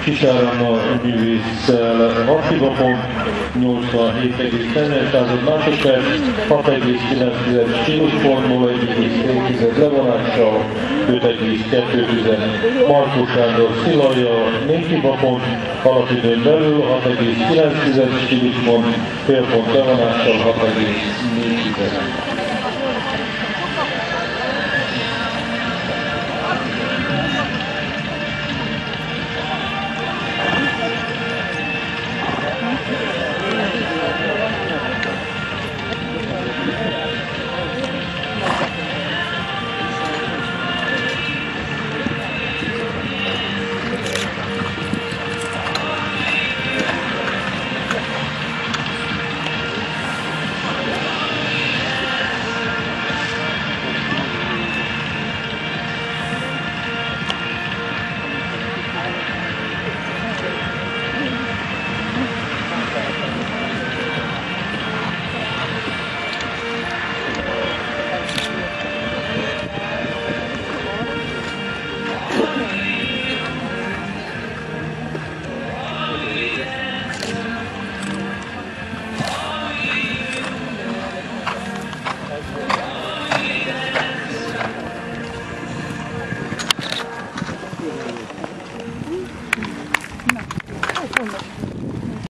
Kisárammal művésszel 6 hibapont, 87,4 másodperc, 6,9 stíluspontból, 1,7 levonással, 5,2 Markó Sándor Szilajjal, 4 hibapont, alapidőn belül 6,9 stíluspont, fél pont levonással, 6,4.